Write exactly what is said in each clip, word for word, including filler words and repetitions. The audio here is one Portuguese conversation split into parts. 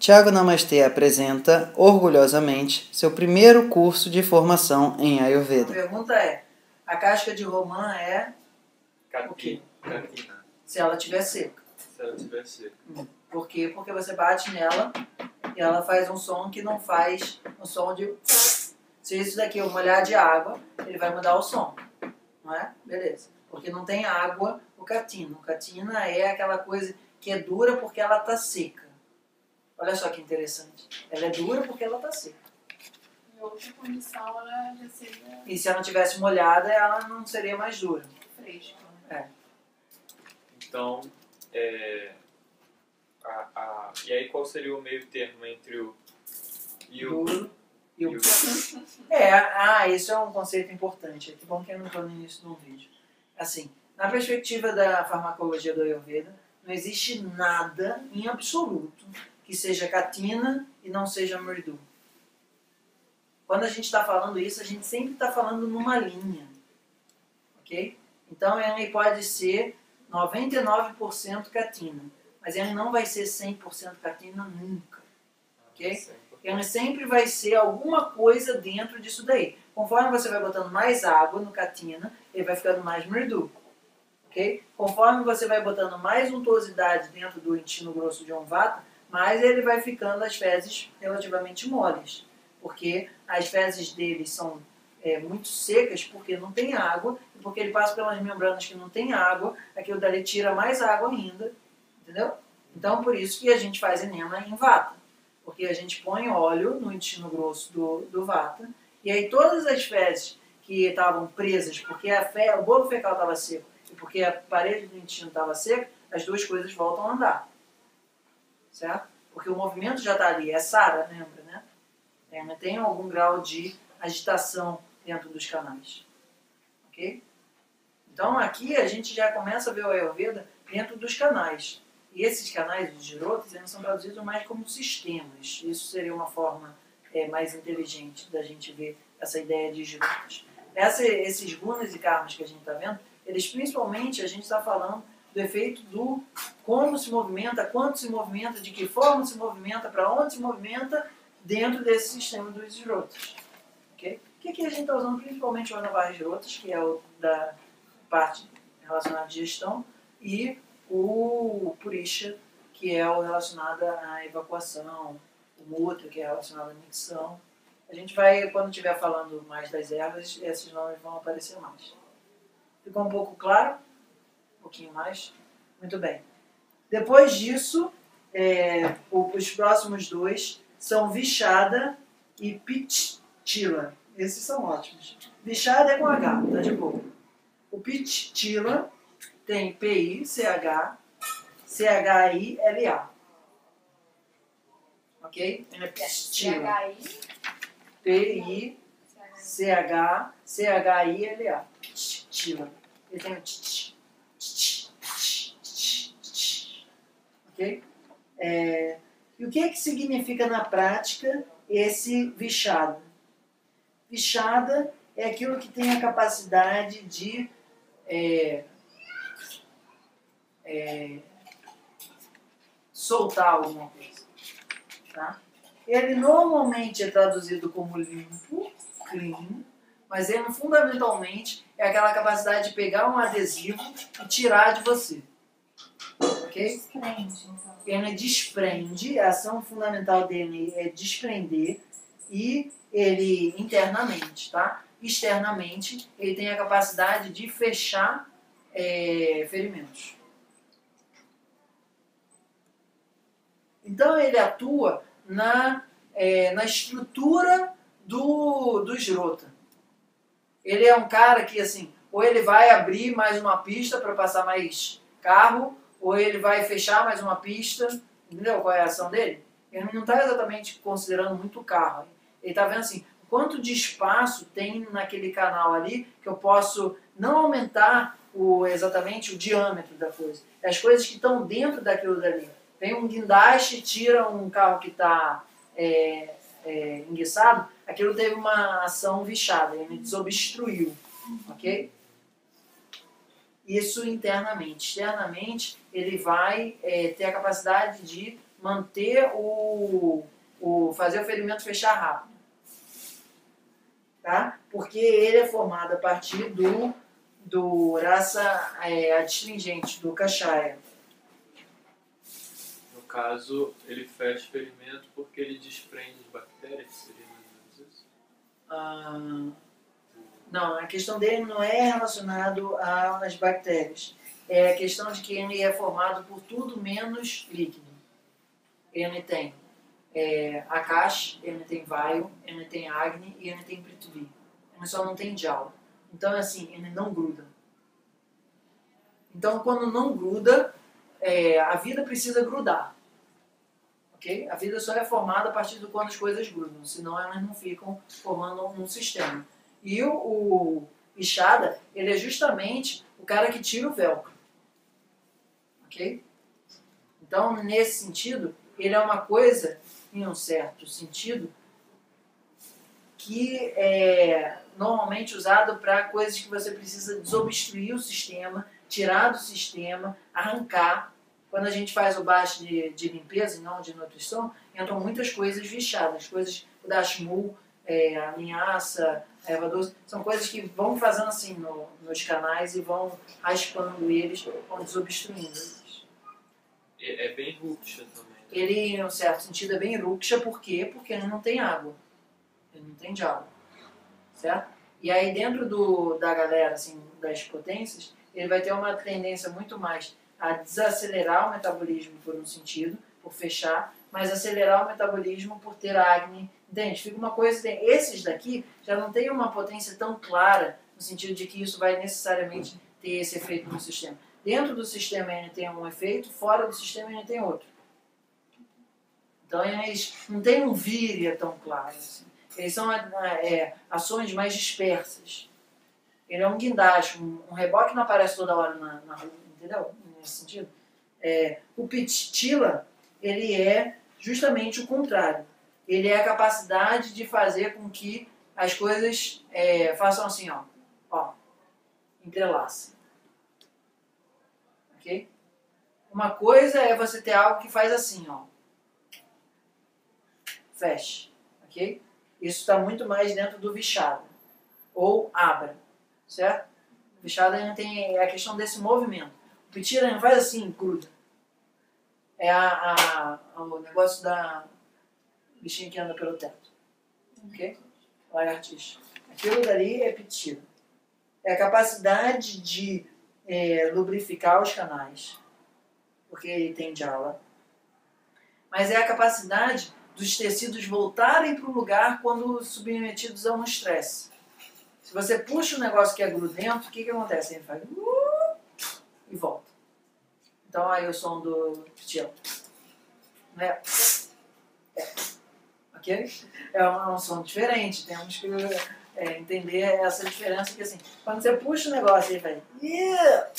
Tiago Namastê apresenta, orgulhosamente, seu primeiro curso de formação em Ayurveda. A pergunta é, a casca de romã é o quê? Catina. Se ela estiver seca. Se ela estiver seca. Hum. Por quê? Porque você bate nela e ela faz um som que não faz um som de... Se isso daqui eu molhar de água, ele vai mudar o som. Não é? Beleza. Porque não tem água o catina. O catina é aquela coisa que é dura porque ela está seca. Olha só que interessante. Ela é dura porque ela está seca. Em outra condição, ela já seria... E se ela não tivesse molhada, ela não seria mais dura. fresca. É. Então, é, a, a, e aí qual seria o meio termo entre o e o... Duro e o... e o- É, ah, isso é um conceito importante. Que bom que eu não estou no início de um vídeo. Assim, na perspectiva da farmacologia do Ayurveda, não existe nada em absoluto que seja catina e não seja mridu. Quando a gente está falando isso, a gente sempre está falando numa linha. Ok? Então, ele pode ser noventa e nove por cento catina, mas ele não vai ser cem por cento catina nunca. Ok? Ele sempre vai ser alguma coisa dentro disso daí. Conforme você vai botando mais água no catina, ele vai ficando mais mridu. Okay? Conforme você vai botando mais untuosidade dentro do intestino grosso de um vata, mais ele vai ficando as fezes relativamente moles. Porque as fezes dele são é, muito secas porque não tem água, e porque ele passa pelas membranas que não tem água, aquilo dali tira mais água ainda. Entendeu? Então, por isso que a gente faz enema em vata. Porque a gente põe óleo no intestino grosso do, do vata, e aí todas as fezes que estavam presas, porque a fe, o bolo fecal estava seco, e porque a parede do intestino estava seca, as duas coisas voltam a andar. Certo? Porque o movimento já está ali, é sara, lembra, né? É, tem algum grau de agitação dentro dos canais. Ok? Então aqui a gente já começa a ver o Ayurveda dentro dos canais. E esses canais, os girotas, eles são traduzidos mais como sistemas. Isso seria uma forma é, mais inteligente da gente ver essa ideia de girotas. Essa, esses gunas e karmas que a gente está vendo, eles principalmente, a gente está falando do efeito do como se movimenta, quanto se movimenta, de que forma se movimenta, para onde se movimenta dentro desse sistema dos girotas. Okay? O que, que a gente está usando principalmente o Anavar girotas, que é o da parte relacionada à digestão, e o Purisha, que é o relacionado à evacuação, o Mutra, que é relacionado à micção. A gente vai, quando estiver falando mais das ervas, esses nomes vão aparecer mais. Ficou um pouco claro? Um pouquinho mais? Muito bem. Depois disso, é, os próximos dois são Vishada e Pittila. Esses são ótimos. Vishada é com H, tá de boa. O Pittila tem P I C H, C H I L A. Ok? Ele é Pittila. P I C H, C H I L A. Pittila. Ele tem o tch, tch, tch, tch, tch. Ok? É, e o que é que significa na prática esse Vishada? Vishada é aquilo que tem a capacidade de é, é, soltar alguma coisa. Tá? Ele normalmente é traduzido como limpo, clean, mas ele fundamentalmente é aquela capacidade de pegar um adesivo e tirar de você. Ok? Ele desprende, a ação fundamental dele é desprender, e ele internamente, tá? Externamente, ele tem a capacidade de fechar é, ferimentos. Então ele atua na, é, na estrutura do, do Jrota. Ele é um cara que, assim, ou ele vai abrir mais uma pista para passar mais carro, ou ele vai fechar mais uma pista. Entendeu qual é a ação dele? Ele não está exatamente considerando muito carro. Ele está vendo assim, quanto de espaço tem naquele canal ali que eu posso não aumentar o, exatamente o diâmetro da coisa. As coisas que estão dentro daquilo dali. Vem um guindaste, tira um carro que está é, é, enguiçado, aquilo teve uma ação vixada, ele desobstruiu, ok? Isso internamente. Externamente, ele vai é, ter a capacidade de manter o, o fazer o ferimento fechar rápido, tá? Porque ele é formado a partir do do raça é, adstringente, do Kashaya. No caso, ele fecha o ferimento porque ele desprende as bactérias, seria mais ou menos isso? Ah, não, a questão dele não é relacionado às bactérias. É a questão de que ele é formado por tudo menos líquido. Ele tem é, Akash, ele tem Vayu, ele tem Agni e ele tem Prithvi. Ele só não tem Jal. Então, assim, ele não gruda. Então, quando não gruda, é, a vida precisa grudar. Okay? A vida só é formada a partir de quando as coisas grudam, senão elas não ficam formando um sistema. E o, o Ishada, ele é justamente o cara que tira o velcro. Ok? Então, nesse sentido, ele é uma coisa, em um certo sentido, que é normalmente usado para coisas que você precisa desobstruir o sistema, tirar do sistema, arrancar. Quando a gente faz o baixo de, de limpeza e não de nutrição, entram muitas coisas vixadas, coisas da Shmu, é, a linhaça, a erva doce, são coisas que vão fazendo assim no, nos canais e vão raspando eles, vão desobstruindo eles. É, é bem ruksha também. Né? Ele, em um certo sentido, é bem ruksha, por quê? Porque ele não tem água. Ele não tem diálogo, certo? E aí dentro do, da galera, assim, das potências, ele vai ter uma tendência muito mais a desacelerar o metabolismo por um sentido, por fechar, mas acelerar o metabolismo por ter Agni. Entende? Fica uma coisa... Esses daqui já não tem uma potência tão clara, no sentido de que isso vai necessariamente ter esse efeito no sistema. Dentro do sistema ele tem um efeito, fora do sistema ele tem outro. Então eles não tem um víria tão claro assim. Eles são é, ações mais dispersas. Ele é um guindaste, um, um reboque não aparece toda hora na, na rua, entendeu? Nesse sentido. É, o Pitila, ele é justamente o contrário. Ele é a capacidade de fazer com que as coisas é, façam assim, ó, ó, entrelacem. Ok? Uma coisa é você ter algo que faz assim, ó, feche, ok? Isso está muito mais dentro do Vishada, ou Abra, certo? O Vishada ainda tem a questão desse movimento. O Pitira não faz assim, gruda. É a, a, o negócio da bichinho que anda pelo teto, ok? Lagartixa. Aquilo dali é Pitira. É a capacidade de é, lubrificar os canais, porque ele tem jala. Mas é a capacidade dos tecidos voltarem para o lugar quando submetidos a um estresse. Se você puxa o negócio que é grudento, o que, que acontece? Ele faz uh, e volta. Então aí o som do pitila. Né? É. Ok? É um, é um som diferente. Temos que é, entender essa diferença que assim, quando você puxa o negócio ele faz yeah!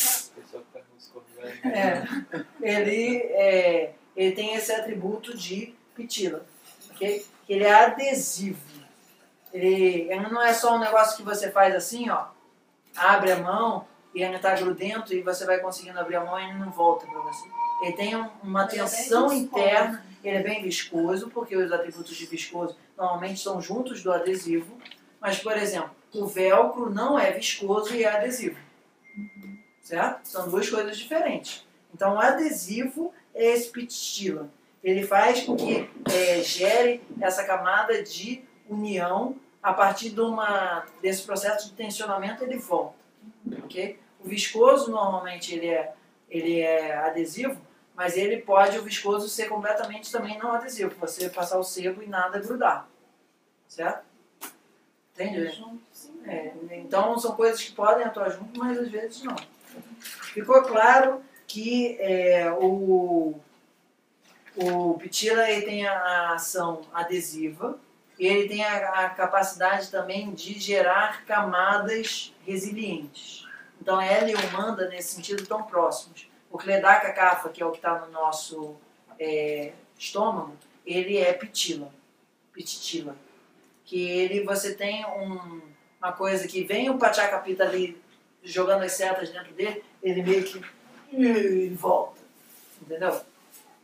É, ele, é, ele tem esse atributo de pitila, ok? Ele é adesivo. Ele, ele não é só um negócio que você faz assim, ó, abre a mão e ele está grudento e você vai conseguindo abrir a mão e ele não volta para você. Ele tem um, uma ele tensão é interna, ele é bem viscoso, porque os atributos de viscoso normalmente estão juntos do adesivo, mas, por exemplo, o velcro não é viscoso e é adesivo. Certo? São duas coisas diferentes. Então, o adesivo é esse pitila. Ele faz com que é, gere essa camada de união a partir de uma, desse processo de tensionamento, ele volta. Okay? O viscoso, normalmente, ele é, ele é adesivo, mas ele pode, o viscoso, ser completamente também não adesivo. Você passar o sebo e nada grudar. Certo? Entende? É, então, são coisas que podem atuar junto, mas às vezes não. Ficou claro que é, o, o pitila ele tem a ação adesiva e ele tem a, a capacidade também de gerar camadas resilientes. Então ela e o manda nesse sentido estão próximos. O Kledaka Kapha, que é o que está no nosso é, estômago, ele é pitila, pitila. Que ele, você tem um, uma coisa que vem o Pachakapita ali jogando as setas dentro dele, ele meio que ele volta, entendeu?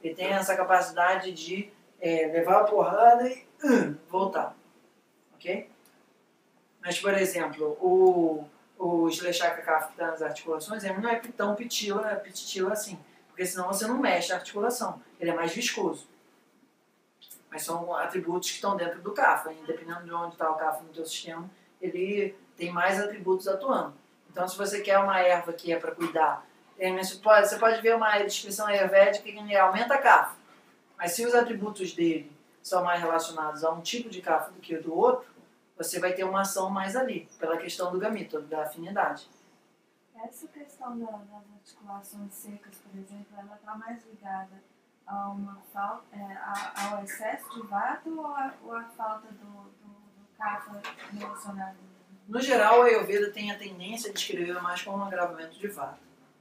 Ele tem essa capacidade de é, levar a porrada e uh, voltar. Ok? Mas, por exemplo, o, o Shleshaka Kapha que está nas articulações, ele não é tão pitila, pititila assim. Porque senão você não mexe a articulação. Ele é mais viscoso. Mas são atributos que estão dentro do Kapha. Dependendo de onde está o Kapha no teu sistema, ele tem mais atributos atuando. Então, se você quer uma erva que é para cuidar, você pode, você pode ver uma descrição ayurvédica que aumenta a Kapha. Mas se os atributos dele são mais relacionados a um tipo de Kapha do que o do outro, você vai ter uma ação mais ali, pela questão do gamito, da afinidade. Essa questão da, das articulações secas, por exemplo, ela está mais ligada a uma falta, é, a, ao excesso de vata ou a, ou a falta do, do, do Kapha relacionado? No geral, a Ayurveda tem a tendência de descrever mais como um agravamento de vata.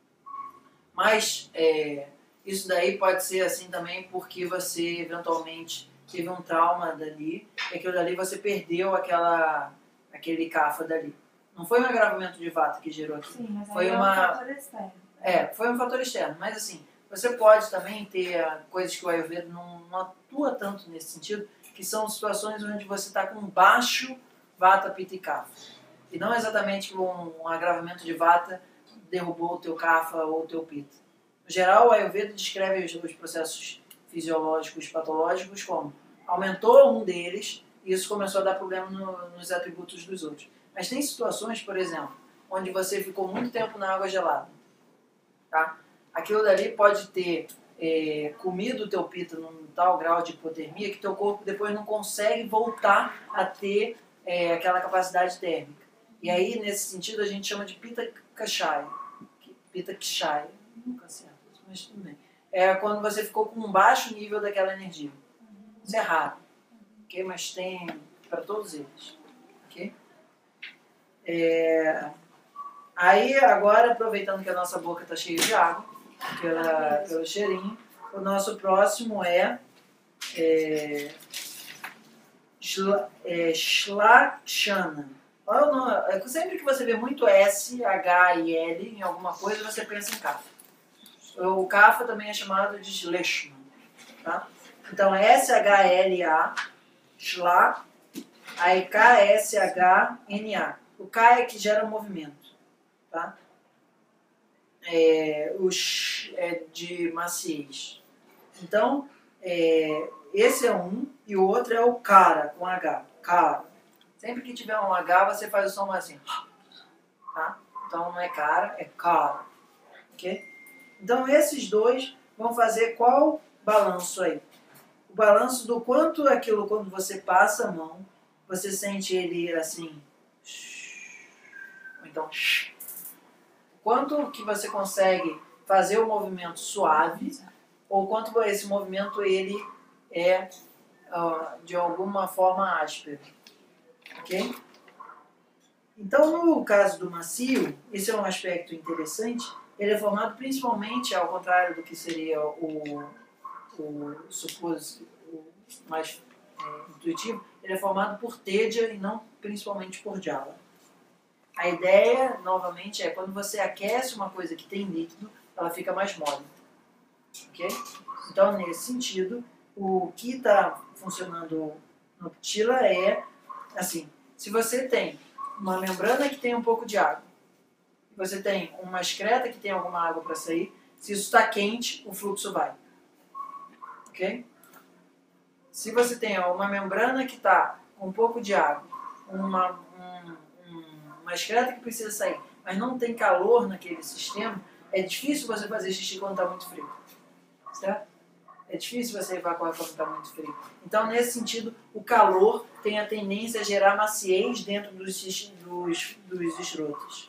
Mas é, isso daí pode ser assim também porque você eventualmente teve um trauma dali e aquilo dali você perdeu aquela, aquele Kapha dali. Não foi um agravamento de vata que gerou aqui. Sim, mas foi aí uma... é um fator externo. É, foi um fator externo. Mas assim, você pode também ter coisas que o Ayurveda não, não atua tanto nesse sentido, que são situações onde você está com baixo vata, pitta e kapha. E não exatamente um, um agravamento de vata derrubou o teu kapha ou o teu pitta. No geral, o Ayurveda descreve os, os processos fisiológicos, patológicos como aumentou um deles e isso começou a dar problema no, nos atributos dos outros. Mas tem situações, por exemplo, onde você ficou muito tempo na água gelada. Tá? Aquilo dali pode ter é, comido o teu pitta num tal grau de hipotermia que teu corpo depois não consegue voltar a ter é, aquela capacidade térmica. E aí, nesse sentido, a gente chama de pitta kashaya. Pitta kashaya. Nunca acerto, mas tudo bem. É quando você ficou com um baixo nível daquela energia. Isso é raro. Okay? Mas tem para todos eles. Ok? É... Aí, agora, aproveitando que a nossa boca está cheia de água, pela, pelo cheirinho, o nosso próximo é, é, shla, é Shlakshana. Olha o nome, sempre que você vê muito S, H e L em alguma coisa, você pensa em Kapha. O Kapha também é chamado de Shleshman. Tá? Então, S H L A, Shla, aí K S H N A. O K é que gera movimento. Tá? É, o Sh é de maciez. Então, é, esse é um e o outro é o cara, com H. Cara. Sempre que tiver um H, você faz o som assim. Tá? Então, não é cara, é cara. Ok? Então, esses dois vão fazer qual balanço aí? O balanço do quanto aquilo, quando você passa a mão, você sente ele assim. Ou então, quanto que você consegue fazer o movimento suave, ou quanto esse movimento ele é uh, de alguma forma áspero. Ok? Então, no caso do macio, esse é um aspecto interessante. Ele é formado principalmente, ao contrário do que seria o, o, supos, o mais é, intuitivo, ele é formado por tedia e não principalmente por jala. A ideia, novamente, é quando você aquece uma coisa que tem líquido, ela fica mais mole. Ok? Então, nesse sentido, o que está funcionando no pitila é assim, se você tem uma membrana que tem um pouco de água, você tem uma excreta que tem alguma água para sair, se isso está quente, o fluxo vai. Ok? Se você tem uma membrana que está com um pouco de água, uma, um, uma excreta que precisa sair, mas não tem calor naquele sistema, é difícil você fazer xixi quando está muito frio. Certo? É difícil você evacuar quando está muito frio. Então, nesse sentido, o calor tem a tendência a gerar maciez dentro dos, dos, dos escrotos.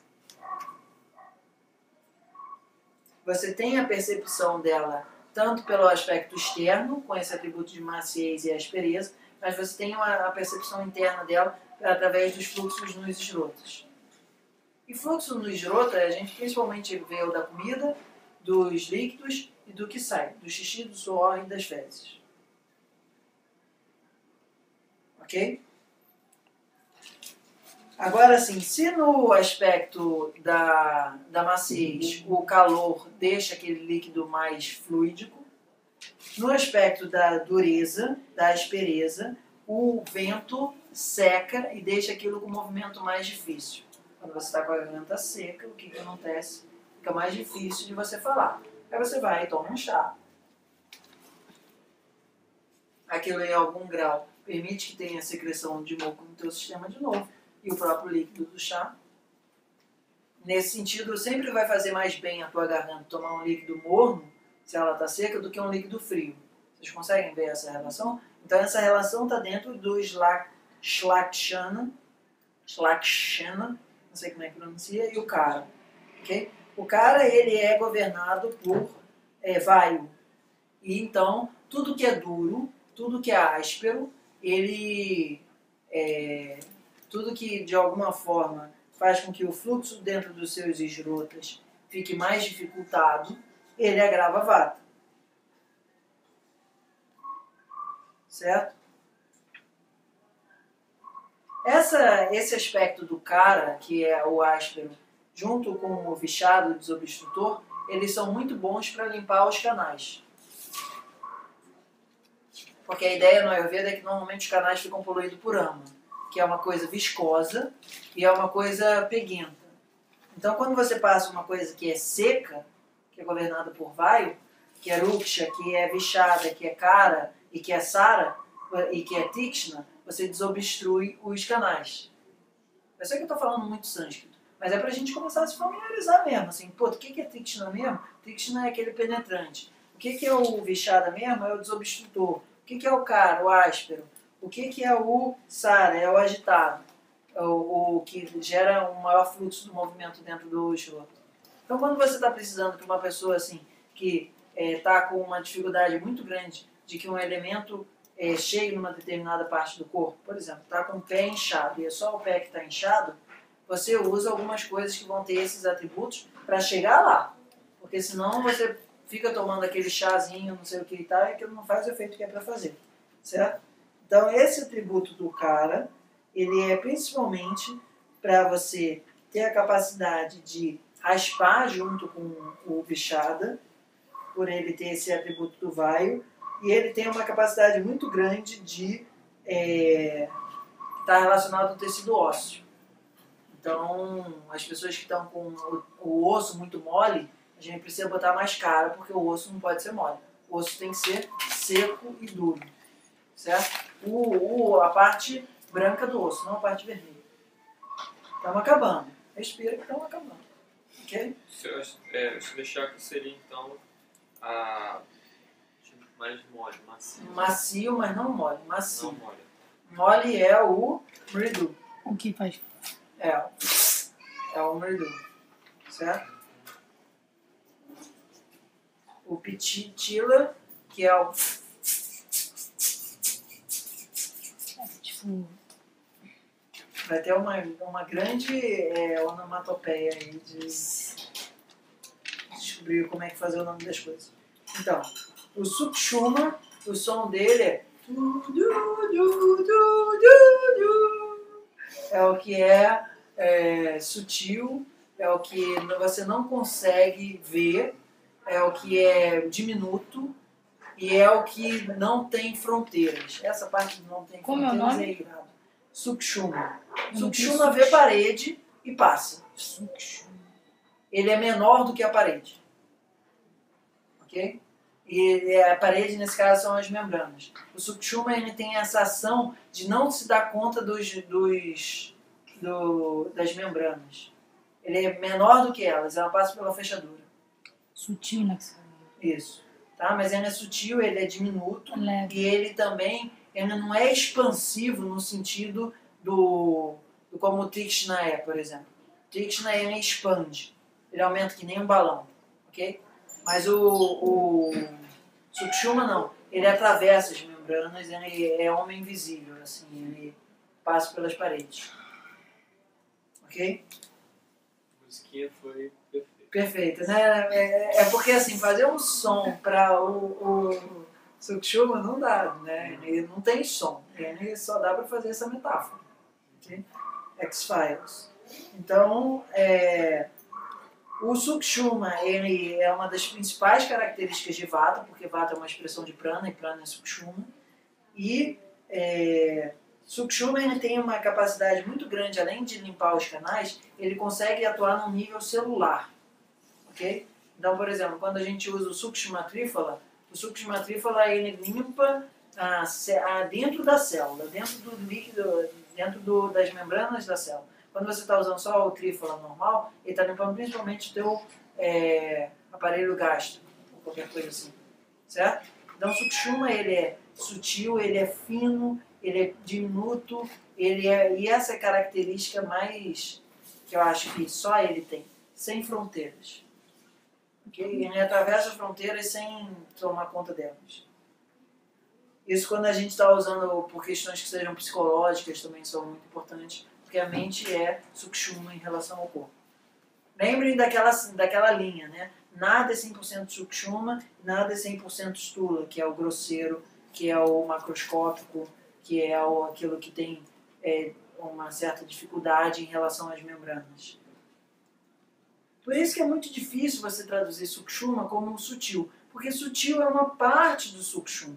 Você tem a percepção dela tanto pelo aspecto externo, com esse atributo de maciez e aspereza, mas você tem uma, a percepção interna dela através dos fluxos nos escrotos. E fluxo no escroto, a gente principalmente vê o da comida, dos líquidos e do que sai, do xixi, do suor e das fezes. Ok? Agora sim, se no aspecto da, da maciez o calor deixa aquele líquido mais fluídico, No aspecto da dureza, da aspereza, o vento seca e deixa aquilo com um movimento mais difícil. Quando você está com a garganta seca, o que, que acontece? Fica mais difícil de você falar. Aí você vai e toma um chá. Aquilo em algum grau permite que tenha secreção de muco no teu sistema de novo. E o próprio líquido do chá. Nesse sentido, sempre vai fazer mais bem a tua garganta tomar um líquido morno, se ela está seca, do que um líquido frio. Vocês conseguem ver essa relação? Então essa relação está dentro do Shlakshana, Shlakshana, não sei como é que pronuncia, e o Kara. Okay? O Kara, ele é governado por é, Vayu. E então, tudo que é duro, tudo que é áspero, ele, é, tudo que de alguma forma faz com que o fluxo dentro dos seus esrotas fique mais dificultado, ele agrava Vata. Certo? Essa, esse aspecto do Kara, que é o áspero, junto com o Vishada, o desobstrutor, eles são muito bons para limpar os canais. Porque a ideia no Ayurveda é que normalmente os canais ficam poluídos por ama, que é uma coisa viscosa e é uma coisa peguenta. Então, quando você passa uma coisa que é seca, que é governada por Vayu, que é Ruksha, que é Vishada, que é Kara e que é Sara e que é Tikshna, você desobstrui os canais. Eu sei que eu estou falando muito sânscrito, mas é para a gente começar a se familiarizar mesmo. Assim, pô, o que é Tikshna mesmo? Tikshna é aquele penetrante. O que é o Vishada mesmo? É o desobstrutor. O que é o Kara, o áspero? O que é o Sara? É o agitado. O, o que gera um maior fluxo do movimento dentro do esroto. Então, quando você está precisando que uma pessoa assim, que está é, com uma dificuldade muito grande de que um elemento é, chegue numa determinada parte do corpo, por exemplo, está com o pé inchado e é só o pé que está inchado, você usa algumas coisas que vão ter esses atributos para chegar lá. Porque senão você fica tomando aquele chazinho, não sei o que e tal, e aquilo não faz o efeito que é para fazer. Certo? Então, esse atributo do Kara, ele é principalmente para você ter a capacidade de raspar junto com o Vishada, por ele ter esse atributo do Vayu, e ele tem uma capacidade muito grande de é, estar relacionado ao tecido ósseo. Então, as pessoas que estão com o, o osso muito mole, a gente precisa botar mais cara, porque o osso não pode ser mole. O osso tem que ser seco e duro. Certo? O, o, a parte branca do osso, não a parte vermelha. Estamos acabando. Respira que estamos acabando. Ok? Se eu, é, se eu deixar que seria então a mais mole, macio. Macio, mas não mole. Macio. Não mole. Mole é o mridu. O que faz? É, é o mridu. Certo? O pititila, que é o... Tipo... Vai ter uma, uma grande é, onomatopeia aí de descobrir como é que fazer o nome das coisas. Então, o Sukshuma, o som dele é é o que é, é sutil, é o que você não consegue ver, é o que é diminuto e é o que não tem fronteiras. Essa parte que não tem Como é o fronteiras nome? é irado. Sukshuma. Eu não sei Sukshuma vê parede e passa. Ele é menor do que a parede. Ok? E a parede, nesse caso, são as membranas. O Sukshuma, ele tem essa ação de não se dar conta dos, dos, do, das membranas. Ele é menor do que elas, ela passa pela fechadura. Sutil, né? que você falou. Isso. Tá? Mas ele é sutil, ele é diminuto. Leve. E ele também ele não é expansivo no sentido do, do como o Tikshna é, por exemplo. O Tikshna, ele expande. Ele aumenta que nem um balão. Ok? Mas o, o Sukshuma não. Ele atravessa as membranas, ele é homem invisível, assim, ele passa pelas paredes. Ok? A musiquinha foi perfeita. Perfeito, né? É, é porque assim, fazer um som para o, o Sukshuma não dá, né? Ele não tem som. Ele só dá para fazer essa metáfora. Ok? X-Files. Então, é, O Sukshuma, ele é uma das principais características de Vata, porque Vata é uma expressão de Prana e Prana é Sukshuma. E é, Sukshuma ele tem uma capacidade muito grande, além de limpar os canais, ele consegue atuar no nível celular. Ok? Então, por exemplo, quando a gente usa o Sukshma Trifala, o Sukshma Trifala ele limpa a, a, dentro da célula, dentro do líquido, dentro do, das membranas da célula. Quando você está usando só o Trifala normal, ele está limpando principalmente o teu é, aparelho gástrico, ou qualquer coisa assim. Certo? Então, o Sukshma ele é sutil, ele é fino, ele é diminuto, ele é, e essa é a característica mais que eu acho que só ele tem, sem fronteiras. Okay? Ele atravessa as fronteiras sem tomar conta delas. Isso quando a gente está usando por questões que sejam psicológicas também são muito importantes, porque a mente é Sukshuma em relação ao corpo. Lembrem daquela, daquela linha, né? Nada é cem por cento Sukshuma, nada é cem por cento Stula, que é o grosseiro, que é o macroscópico, que é o, aquilo que tem é, uma certa dificuldade em relação às membranas. Por isso que é muito difícil você traduzir Sukshuma como sutil, porque sutil é uma parte do Sukshuma.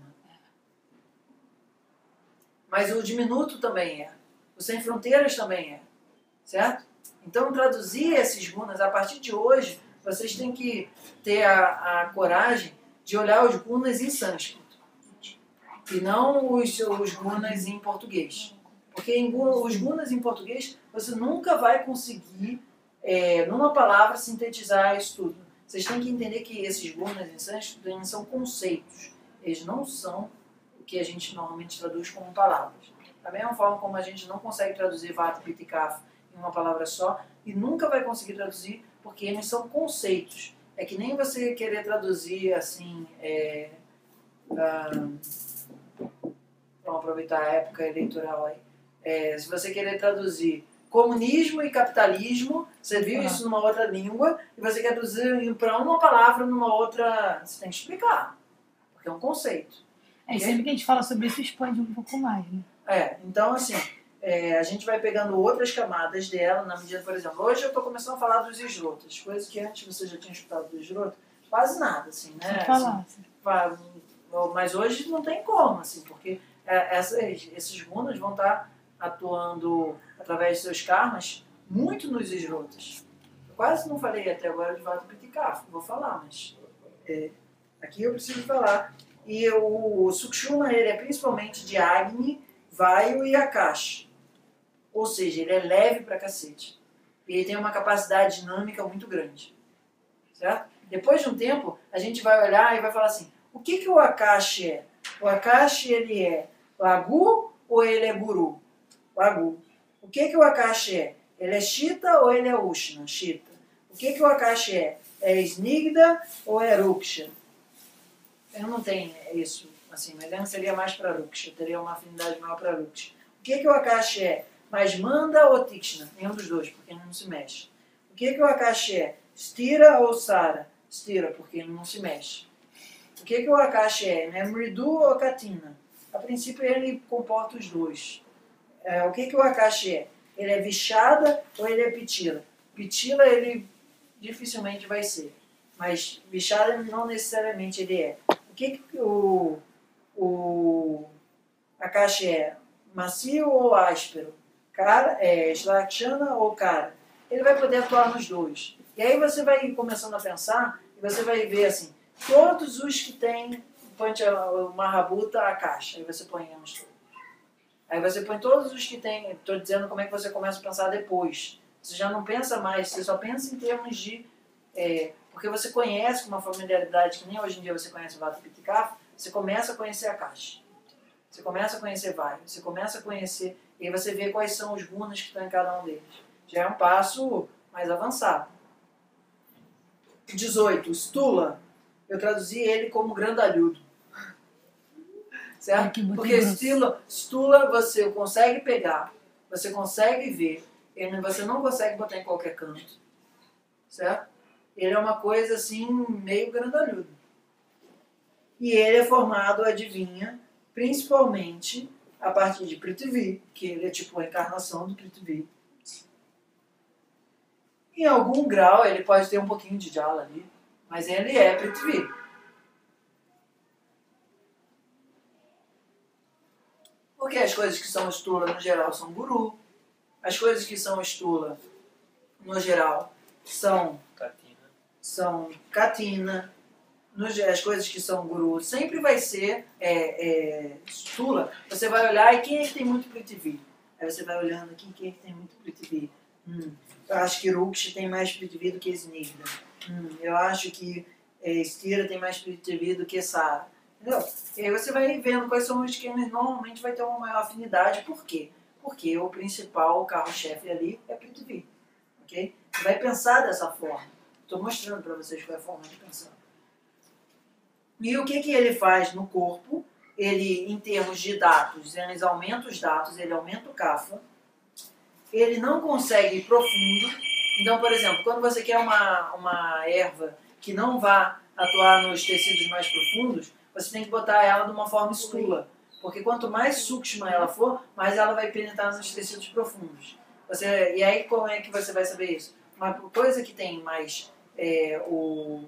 Mas o diminuto também é. O sem fronteiras também é. Certo? Então, traduzir esses gunas, a partir de hoje, vocês têm que ter a, a coragem de olhar os gunas em sânscrito. E não os, os gunas em português. Porque em, os gunas em português, você nunca vai conseguir, é, numa palavra, sintetizar isso tudo. Vocês têm que entender que esses gunas em sânscrito são conceitos. Eles não são o que a gente normalmente traduz como palavras. Da mesma forma como a gente não consegue traduzir Vata, Pitta e Kapha em uma palavra só, e nunca vai conseguir traduzir porque eles são conceitos. É que nem você querer traduzir assim... É, um, vamos aproveitar a época eleitoral aí. É, se você querer traduzir comunismo e capitalismo, você viu isso numa outra língua, e você quer traduzir para uma palavra numa outra... Você tem que explicar, porque é um conceito. É, e sempre que a gente fala sobre isso, expande um pouco mais, né? É, então assim, é, a gente vai pegando outras camadas dela, na medida, por exemplo, hoje eu estou começando a falar dos esrotas, coisas que antes você já tinha escutado do esrota, quase nada, assim, né? Falar, assim, mas hoje não tem como, assim, porque essas, esses gunas vão estar atuando através de seus karmas muito nos esrotas. Eu quase não falei até agora de Vata, Pitta e Kapha, vou falar, mas é, aqui eu preciso falar. E o, o Sukshuma, ele é principalmente de Agni, Vayu e Akash. Ou seja, ele é leve pra cacete. Ele tem uma capacidade dinâmica muito grande. Certo? Depois de um tempo, a gente vai olhar e vai falar assim, o que, que o Akash é? O Akash, ele é Agu ou ele é Guru? O Agu. O que, que o Akash é? Ele é Shita ou ele é Ushna? Shita. O que, que o Akash é? É Snigda ou é Ruksha? Eu não tenho isso. Assim, mas ele seria mais para Ruksha, teria uma afinidade maior para Ruksha. O que, que o Akash é? Mais Manda ou Tikshna? Nenhum dos dois, porque ele não se mexe. O que, que o Akash é? Stira ou Sara? Stira, porque ele não se mexe. O que, que o Akash é? É Mridu ou Katina? A princípio ele comporta os dois. É, o que, que o Akash é? Ele é Vishada ou ele é Pitila? Pitila ele dificilmente vai ser. Mas Vishada não necessariamente ele é. O que, que o, o Akash é? Macio ou áspero? Cara, é, Shlakshana ou cara? Ele vai poder atuar nos dois. E aí você vai começando a pensar e você vai ver assim, todos os que têm o Mahabhuta, a caixa. Aí você põe eles todos. Aí você põe todos os que têm... Estou dizendo como é que você começa a pensar depois. Você já não pensa mais, você só pensa em termos de... É, porque você conhece com uma familiaridade que nem hoje em dia você conhece o Vata, Pitta e Kapha, você começa a conhecer a caixa. Você começa a conhecer vários. Você começa a conhecer... E aí você vê quais são os gunas que estão em cada um deles. Já é um passo mais avançado. dezoito. Stula. Eu traduzi ele como grandalhudo. Certo? Porque stula, stula você consegue pegar, você consegue ver, ele, você não consegue botar em qualquer canto. Certo? Ele é uma coisa assim, meio grandalhudo. E ele é formado, adivinha, principalmente a partir de Prithvi, que ele é tipo a encarnação do Prithvi. Em algum grau ele pode ter um pouquinho de Jala ali, mas ele é Prithvi. Porque as coisas que são Stula no geral são Guru, as coisas que são Stula no geral são Katina. são Katina, no, as coisas que são Guru sempre vai ser é, é, Stula. Você vai olhar e quem é que tem muito Prithvi? Aí você vai olhando aqui, quem é que tem muito Prithvi? Hum, eu acho que Ruksh tem mais Prithvi do que Snigdha. Hum, eu acho que é, Stira tem mais Prithvi do que Sara. Entendeu? E aí você vai vendo quais são os que normalmente vai ter uma maior afinidade. Por quê? Porque o principal, o carro-chefe ali é Prithvi. Okay? Você vai pensar dessa forma. Estou mostrando para vocês qual é a forma de pensar. E o que, que ele faz no corpo? Ele, em termos de dados, ele aumenta os dados, ele aumenta o Kapha. Ele não consegue ir profundo. Então, por exemplo, quando você quer uma, uma erva que não vá atuar nos tecidos mais profundos, você tem que botar ela de uma forma Stula. Porque quanto mais Sukshma ela for, mais ela vai penetrar nos tecidos profundos. Você, e aí como é que você vai saber isso? Uma coisa que tem mais é, o,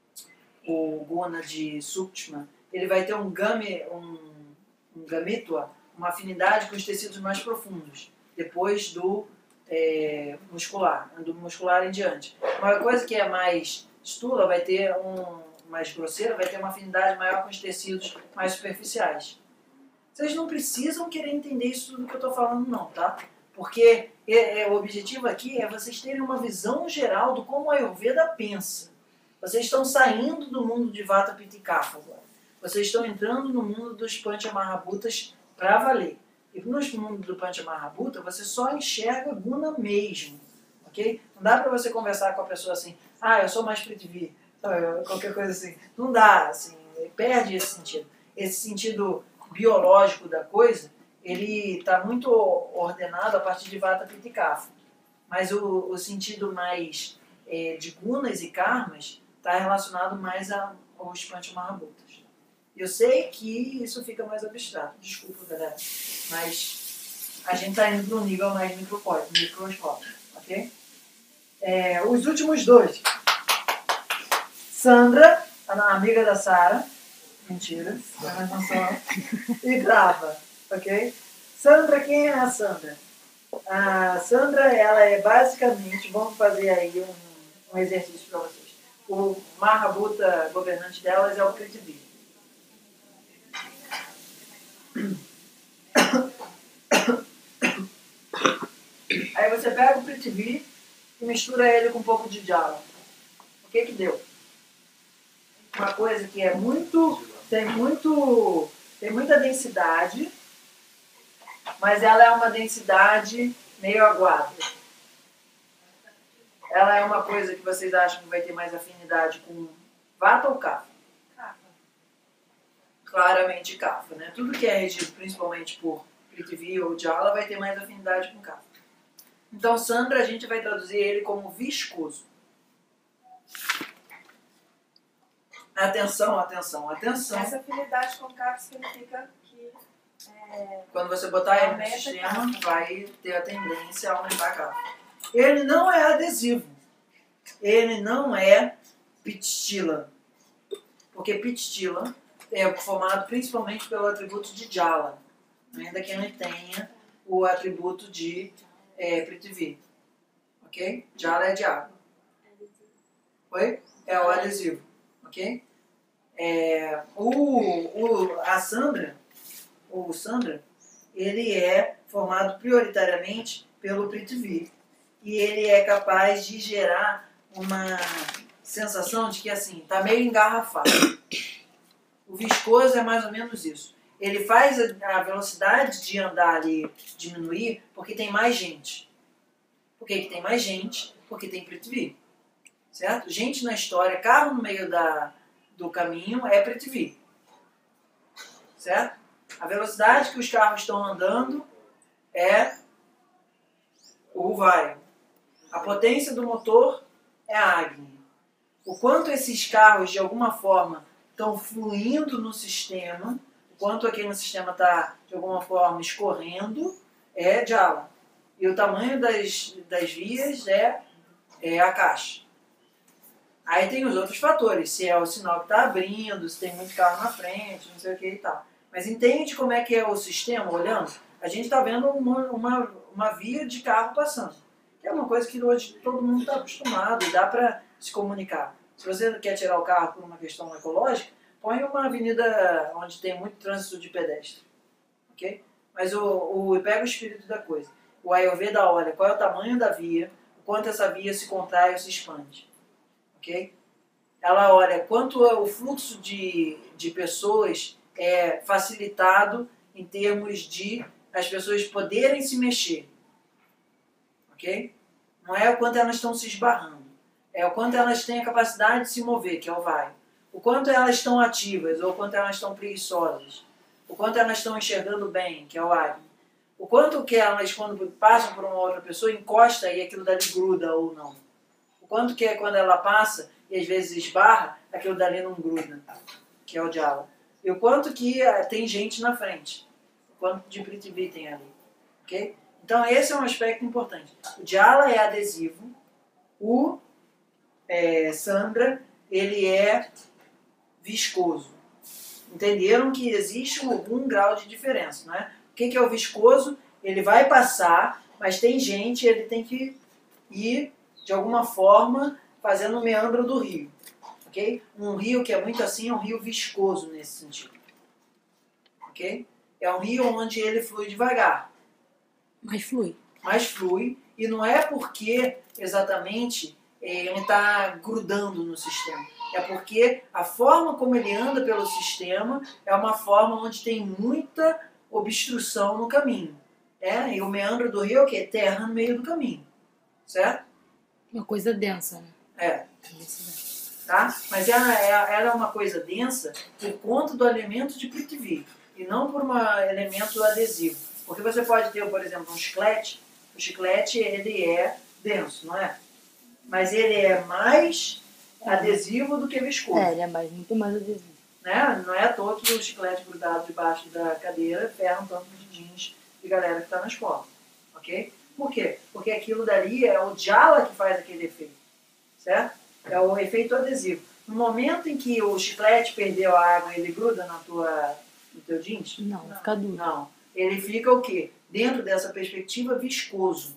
o guna de Sukshma, ele vai ter um, game, um, um gamitwa, uma afinidade com os tecidos mais profundos, depois do é, muscular, do muscular em diante. Uma coisa que é mais Stula vai ter um mais grosseira, vai ter uma afinidade maior com os tecidos mais superficiais. Vocês não precisam querer entender isso tudo que eu estou falando não, tá? Porque é, é, o objetivo aqui é vocês terem uma visão geral do como a Ayurveda pensa. Vocês estão saindo do mundo de Vata, Pitta e Kapha agora. Vocês estão entrando no mundo dos Panchamahabhutas para valer. E no mundo do Panchamahabhuta, você só enxerga Guna mesmo. Ok? Não dá para você conversar com a pessoa assim, ah, eu sou mais Prithvi, qualquer coisa assim. Não dá, assim, perde esse sentido. Esse sentido biológico da coisa, ele está muito ordenado a partir de Vata, Pitta e Kapha. Mas o, o sentido mais é, de gunas e karmas está relacionado mais a, aos Panchamahabhutas. Eu sei que isso fica mais abstrato, desculpa galera, mas a gente está indo para um nível mais microscópico, ok? É, os últimos dois. Sandra, a amiga da Sara, mentira, mas não são, e Grava, ok? Sandra, quem é a Sandra? A Sandra, ela é basicamente, vamos fazer aí um, um exercício para vocês. O Mahabhuta governante delas é o Prithvi. Aí você pega o Prithvi e mistura ele com um pouco de Jala. O que que deu? Uma coisa que é muito, tem muito, tem muita densidade, mas ela é uma densidade meio aguada. Ela é uma coisa que vocês acham que vai ter mais afinidade com Vata ou Kapha? Kapha. Claramente Kapha, né? Tudo que é regido principalmente por Prithvi ou Jala vai ter mais afinidade com Kapha. Então, Sandra, a gente vai traduzir ele como viscoso. Atenção, atenção, atenção. Essa afinidade com Kapha significa que é, Quando você botar ele no aumenta sistema, Kapha. vai ter a tendência a aumentar a Kapha. Ele não é adesivo. Ele não é pitstila. Porque pitstila é formado principalmente pelo atributo de Jala. Ainda que ele tenha o atributo de é, Prithvi. Ok? Jala é de água. Oi? É o adesivo. Ok? É, o, o, a Sandra, o Sandra, ele é formado prioritariamente pelo Prithvi. E ele é capaz de gerar uma sensação de que assim, tá meio engarrafado. O viscoso é mais ou menos isso. Ele faz a velocidade de andar ali diminuir porque tem mais gente. Por que que tem mais gente? Porque tem Prithvi. Certo? Gente na história, carro no meio da, do caminho é Prithvi. Certo? A velocidade que os carros estão andando é o Vayu. A potência do motor é a Agni. O quanto esses carros, de alguma forma, estão fluindo no sistema, o quanto aquele sistema está, de alguma forma, escorrendo, é Jala. E o tamanho das, das vias é é a caixa. Aí tem os outros fatores, se é o sinal que está abrindo, se tem muito carro na frente, não sei o que e tal. Mas entende como é que é o sistema, olhando? A gente está vendo uma, uma, uma via de carro passando. Que é uma coisa que hoje todo mundo está acostumado e dá para se comunicar. Se você quer tirar o carro por uma questão ecológica, põe uma avenida onde tem muito trânsito de pedestre. Ok? Mas o, o, pega o espírito da coisa. O Ayurveda olha qual é o tamanho da via, o quanto essa via se contrai ou se expande. Okay? Ela olha quanto é o fluxo de, de pessoas é facilitado em termos de as pessoas poderem se mexer. Okay? Não é o quanto elas estão se esbarrando. É o quanto elas têm a capacidade de se mover, que é o vai. O quanto elas estão ativas ou o quanto elas estão preguiçosas. O quanto elas estão enxergando bem, que é o agni. O quanto que elas, quando passam por uma outra pessoa, encosta e aquilo dali gruda ou não. Quanto que é quando ela passa e às vezes esbarra, aquilo dali não gruda, que é o diálogo. E o quanto que tem gente na frente, o quanto de Prithvi tem ali. Okay? Então esse é um aspecto importante. O Jala é adesivo, o é, Sandra, ele é viscoso. Entenderam que existe algum grau de diferença, não é? O que, que é o viscoso? Ele vai passar, mas tem gente, ele tem que ir de alguma forma, fazendo o meandro do rio. Okay? Um rio que é muito assim é um rio viscoso nesse sentido. Okay? É um rio onde ele flui devagar. Mas flui. Mas flui, e não é porque exatamente ele está grudando no sistema. É porque a forma como ele anda pelo sistema é uma forma onde tem muita obstrução no caminho. É? E o meandro do rio é o quê? Terra no meio do caminho. Certo? Uma coisa densa, né? É. Tá? Mas ela, ela é uma coisa densa por conta do elemento de Prithvi e não por um elemento adesivo. Porque você pode ter, por exemplo, um chiclete. O chiclete ele é denso, não é? Mas ele é mais adesivo do que viscoso. É, ele é mais, muito mais adesivo. Né? Não é à toa que o chiclete grudado debaixo da cadeira ferra um tanto de jeans de galera que está na escola. Ok? Por quê? Porque aquilo dali é o jala que faz aquele efeito, certo? É o efeito adesivo. No momento em que o chiclete perdeu a água e ele gruda na tua, no teu jeans? Não, não, fica duro. Não. Ele fica o quê? Dentro dessa perspectiva, viscoso.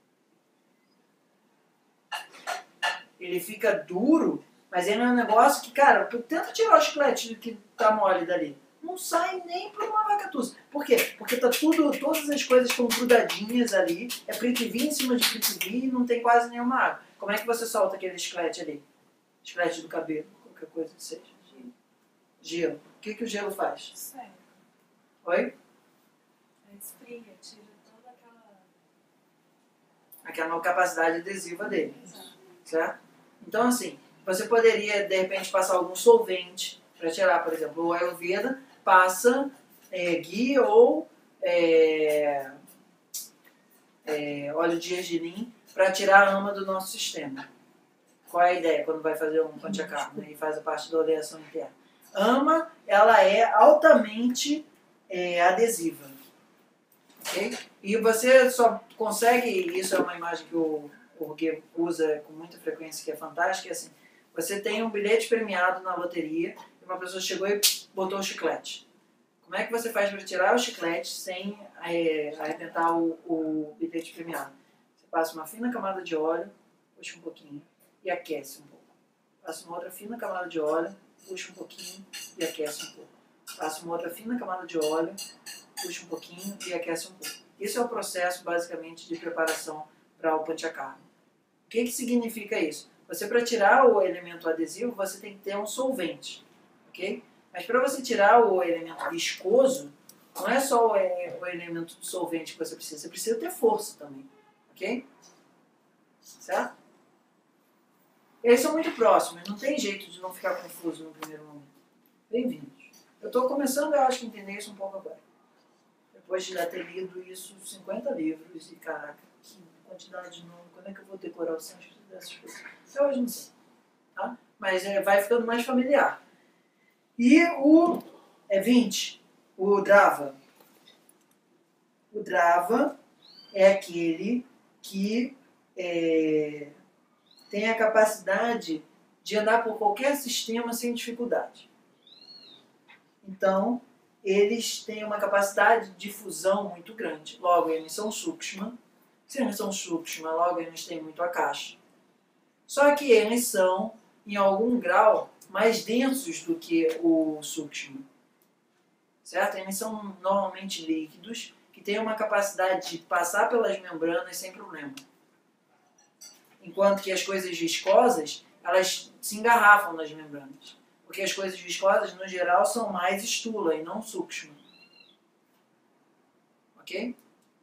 Ele fica duro, mas ele é um negócio que, cara, tu tenta tirar o chiclete que tá mole dali. Não sai nem para uma vacatuça. Por quê? Porque tá tudo, todas as coisas estão grudadinhas ali, é Prithvi em cima de Prithvi e não tem quase nenhuma água. Como é que você solta aquele chiclete ali? Chiclete do cabelo, qualquer coisa que seja. Gelo. Gelo. O que, que o gelo faz? Sério. Oi? Ele esfria, tira toda aquela... Aquela capacidade adesiva dele. Exato. Certo? Então, assim, você poderia, de repente, passar algum solvente para tirar, por exemplo, o Ayurveda passa é, ghee ou é, é, óleo de gergelim para tirar a ama do nosso sistema. Qual é a ideia quando vai fazer um panchakarma e faz a parte da oleação interna? Ama, ela é altamente é, adesiva. Okay? E você só consegue, isso é uma imagem que o, o Roguet usa com muita frequência, que é fantástica, é assim, você tem um bilhete premiado na loteria e uma pessoa chegou e botou o chiclete. Como é que você faz para tirar o chiclete sem é, arrebentar o, o bilhete premiado? Você passa uma fina camada de óleo, puxa um pouquinho e aquece um pouco. Passa uma outra fina camada de óleo, puxa um pouquinho e aquece um pouco. Passa uma outra fina camada de óleo, puxa um pouquinho e aquece um pouco. Esse é o processo, basicamente, de preparação para o panchakarma. O que, que significa isso? Você, para tirar o elemento adesivo, você tem que ter um solvente, ok? Mas para você tirar o elemento viscoso, não é só o, o elemento do solvente que você precisa, você precisa ter força também, ok? Certo? Eles são muito próximos, não tem jeito de não ficar confuso no primeiro momento. Bem-vindos. Eu estou começando, eu acho que entender isso um pouco agora. Depois de já ter lido isso, cinquenta livros, e caraca, que quantidade de nome, quando é que eu vou decorar o sânscrito dessas coisas? Até hoje não sei. Tá? Mas é, vai ficando mais familiar. E o é vinte, o Drava. O Drava é aquele que é, têm a capacidade de andar por qualquer sistema sem dificuldade. Então, eles têm uma capacidade de fusão muito grande. Logo, eles são Sukshma. Se eles são Sukshma, logo eles têm muito Akasha. Só que eles são, em algum grau, mais densos do que o Sukshma. Certo? Eles são normalmente líquidos, que têm uma capacidade de passar pelas membranas sem problema. Enquanto que as coisas viscosas, elas se engarrafam nas membranas. Porque as coisas viscosas, no geral, são mais estula e não Sukshma. Ok?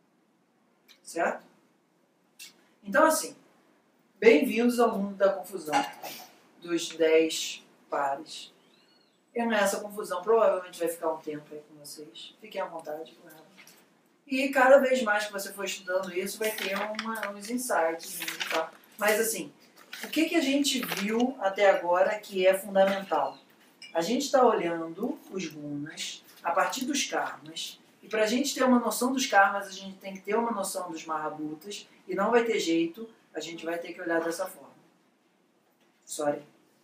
Certo? Então, assim, bem-vindos ao mundo da confusão dos dez pares. E nessa confusão provavelmente vai ficar um tempo aí com vocês. Fiquem à vontade com ela. E cada vez mais que você for estudando isso, vai ter uma, uns insights. Tá? Mas assim, o que, que a gente viu até agora que é fundamental? A gente está olhando os gunas a partir dos karmas. E para a gente ter uma noção dos karmas, a gente tem que ter uma noção dos mahabhutas. E não vai ter jeito, a gente vai ter que olhar dessa forma. Sorry.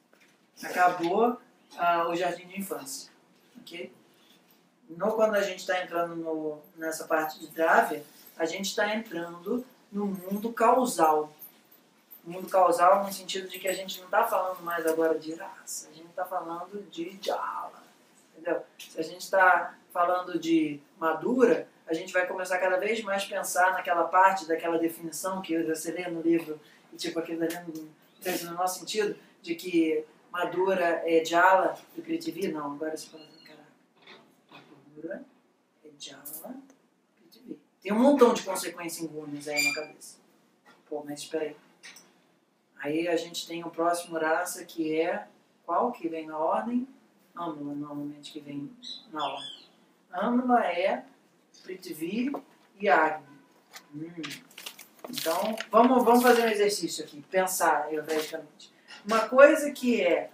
Acabou uh, o jardim de infância. Ok? No, quando a gente está entrando no, nessa parte de Dravya, a gente está entrando no mundo causal. Mundo causal no sentido de que a gente não está falando mais agora de raça, a gente está falando de Jala. Entendeu? Se a gente está falando de Madura, a gente vai começar cada vez mais a pensar naquela parte daquela definição que você lê no livro, e tipo aquilo ali não fez no nosso sentido, de que Madura é Jala e Prithvi. Não, agora você fala assim, caraca. Madura é Jala e Prithvi. Tem um montão de consequências em gunas aí na cabeça. Pô, mas espera aí. Aí a gente tem o próximo raça que é, qual que vem na ordem? Amula, normalmente, que vem na ordem. Amula é Prithvi e Agni. Hum. Então, vamos, vamos fazer um exercício aqui, pensar ayurvedicamente. Uma coisa que é,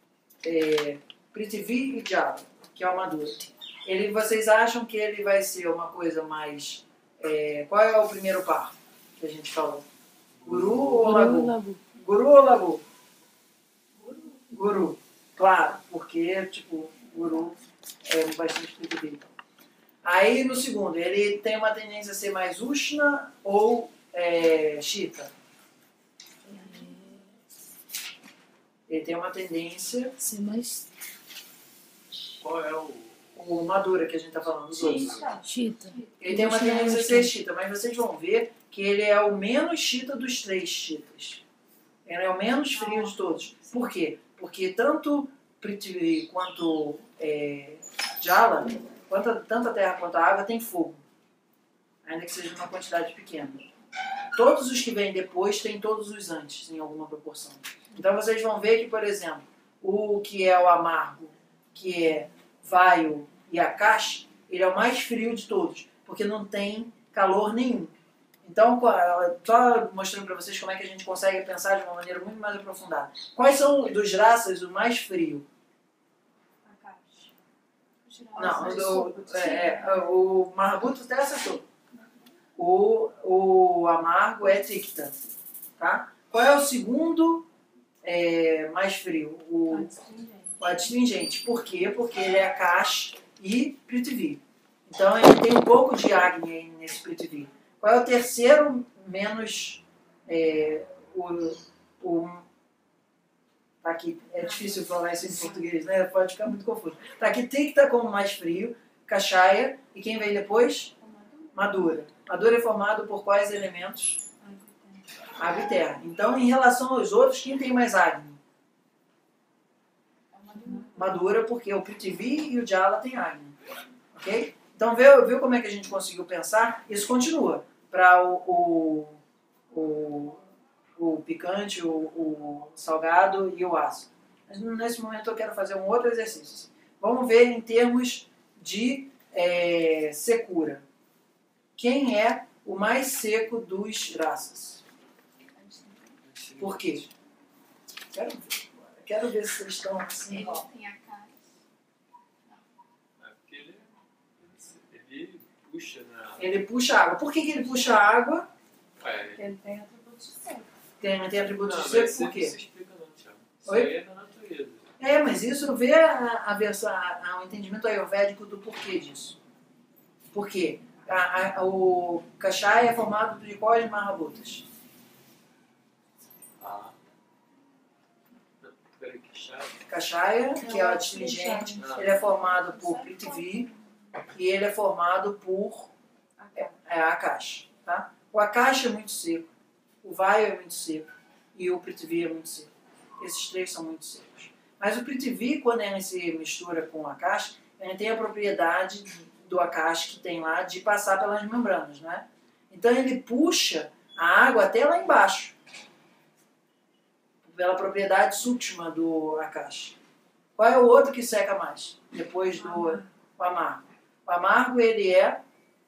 é Prithvi e Jala, que é o Madura. Ele, vocês acham que ele vai ser uma coisa mais... É, qual é o primeiro par que a gente falou? Guru ou Lagu? Guru ou Lagu? Guru. Guru. Claro, porque, tipo, Guru é bastante Prithvi. Aí, no segundo, ele tem uma tendência a ser mais Ushna ou é, Shita? Ele tem uma tendência... Ser mais Qual é o... O Madura que a gente está falando, os outros. chita. Ele tem uma tendência a ser Shita, mas vocês vão ver que ele é o menos Shita dos três Shitas. Ele é o menos frio de todos. Por quê? Porque tanto Prithvi quanto é, Jala, quanto a, tanto a terra quanto a água, tem fogo. Ainda que seja uma quantidade pequena. Todos os que vêm depois têm todos os antes, em alguma proporção. Então vocês vão ver que, por exemplo, o que é o amargo, que é Vayu e Akash, ele é o mais frio de todos, porque não tem calor nenhum. Então, só mostrando para vocês como é que a gente consegue pensar de uma maneira muito mais aprofundada. Quais são dos raças o mais frio? Não, o, é, é, o Mahabhuta até acertou. O, o amargo é Tikta. Tá? Qual é o segundo é, mais frio? O, o adstringente. Por quê? Porque ele é Akash e Prithvi. Então ele tem um pouco de Agni aí nesse Prithvi. Qual é o terceiro menos... É, o, o, tá aqui, é difícil falar isso em português, né? Pode ficar muito confuso. Tá aqui Tikta como mais frio, Kashaya, e quem vem depois? Madura. Madura é formado por quais elementos? Água e terra. Então, em relação aos outros, quem tem mais Agni? Madura, porque o Prithvi e o Jala têm Agni. Ok? Então, viu, viu como é que a gente conseguiu pensar? Isso continua para o, o, o, o picante, o, o salgado e o ácido. Mas nesse momento eu quero fazer um outro exercício. Vamos ver em termos de é, secura. Quem é o mais seco dos raças? Por quê? Quero ver, quero ver se vocês estão assim. Ó. Puxa, na... Ele puxa água. Por que, que ele puxa água? É, Ele tem atributos secos. Tem, tem atributos Não, de mas seco por você quê? não se explica não, Thiago. Isso Oi? aí é da natureza. É, mas isso vê a, a versão, a, a, o entendimento ayurvédico do porquê disso. Por quê? A, a, o Kashaya é formado de quais marrabutas? Ah. Peraí, que chato. Kashaya, que é o astringente, ele é formado por Prithvi e ele é formado por é, é, Akash. Tá? O Akash é muito seco, o Vayu é muito seco e o Prithvi é muito seco. Esses três são muito secos. Mas o Prithvi, quando ele se mistura com o Akash, ele tem a propriedade do Akash que tem lá de passar pelas membranas, né? Então ele puxa a água até lá embaixo, pela propriedade Sukshma do Akash. Qual é o outro que seca mais? Depois do o amargo. O amargo, ele é,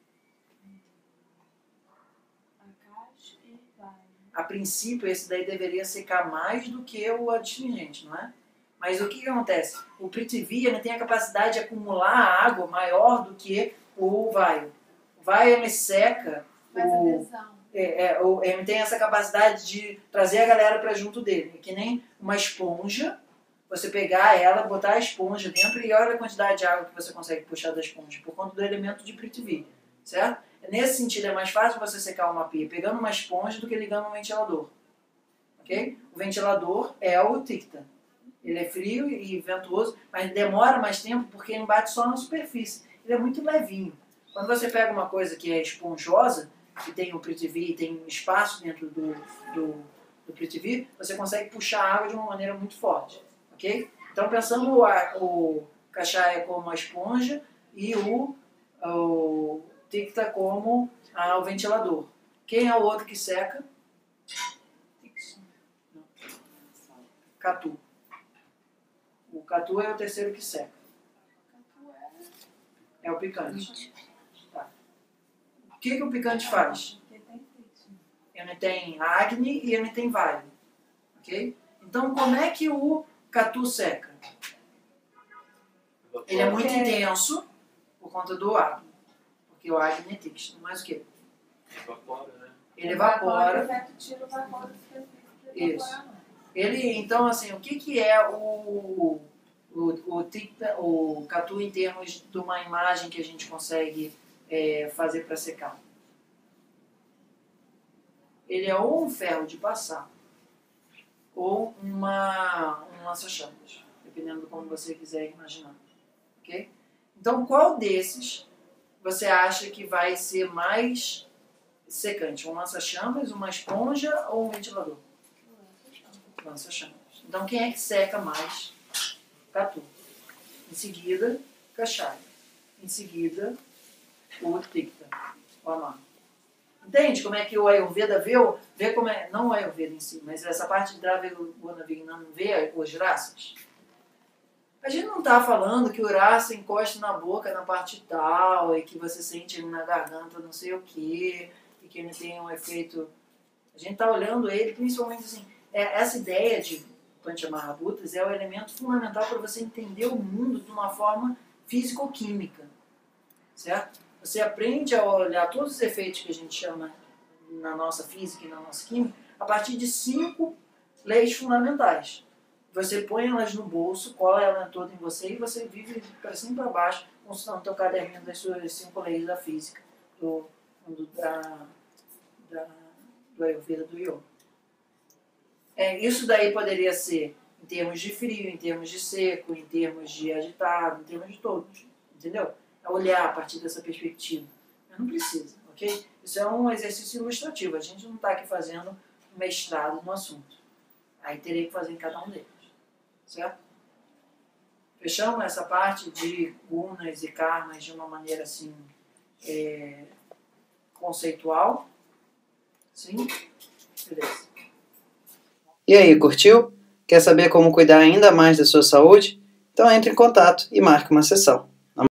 a princípio, esse daí deveria secar mais do que o astringente, não é? Mas o que, que acontece? O Prithvi, ele tem a capacidade de acumular água maior do que o Vayu. O Vayu, ele seca, o, é, é, o, ele tem essa capacidade de trazer a galera para junto dele. É que nem uma esponja, você pegar ela, botar a esponja dentro e olha a quantidade de água que você consegue puxar da esponja, por conta do elemento de Prithvi, certo? Nesse sentido, é mais fácil você secar uma pia pegando uma esponja do que ligando um ventilador. Ok? O ventilador é o Tikta. Ele é frio e ventoso, mas demora mais tempo porque ele bate só na superfície. Ele é muito levinho. Quando você pega uma coisa que é esponjosa, que tem o Prithvi, tem espaço dentro do, do, do Prithvi, você consegue puxar a água de uma maneira muito forte. Ok? Então, pensando o, o Kashaya como a esponja e o, o Tikta como ah, o ventilador. Quem é o outro que seca? Katu. O Katu é o terceiro que seca. É o picante. Tá. O que, que o picante faz? Ele tem Agni e ele tem Vayu. Ok? Então, como é que o Katu seca? Ele é muito intenso por conta do Agni. Porque o Agni é Tikshna. Mas o quê? Evapora, né? Ele evapora. O vento tira o vapor do que Isso. Ele, então, assim, o que, que é o, o, o, tikta, o Katu em termos de uma imagem que a gente consegue é, fazer para secar? Ele é ou um ferro de passar, ou uma, um lança-chamas, dependendo de como você quiser imaginar. Okay? Então, qual desses você acha que vai ser mais secante? Um lança-chamas, uma esponja ou um ventilador? Lança-chamas. Então, quem é que seca mais? Katu. Em seguida, Kashaya. Em seguida, o Tikta, o amargo. Entende como é que o Ayurveda vê, vê como é, não o Ayurveda em si, mas essa parte de Dravya Guna Vignana vê os raças? A gente não está falando que o raça encosta na boca na parte tal e que você sente ele na garganta não sei o que e que ele tem um efeito... A gente está olhando ele principalmente assim... É, essa ideia de Panchamahabhutas é o elemento fundamental para você entender o mundo de uma forma físico-química, certo? Você aprende a olhar todos os efeitos que a gente chama na nossa física e na nossa química a partir de cinco leis fundamentais. Você põe elas no bolso, cola ela toda em você e você vive para cima e para baixo consultando o teu caderninho das suas cinco leis da física, do, do, da, da, do Ayurveda, do Yoga. É, isso daí poderia ser em termos de frio, em termos de seco, em termos de agitado, em termos de todos, entendeu? É olhar a partir dessa perspectiva. Mas não precisa, ok? Isso é um exercício ilustrativo, a gente não está aqui fazendo um mestrado no assunto. Aí teria que fazer em cada um deles, certo? Fechamos essa parte de gunas e karmas de uma maneira assim, é, conceitual? Sim? Beleza. E aí, curtiu? Quer saber como cuidar ainda mais da sua saúde? Então entre em contato e marque uma sessão.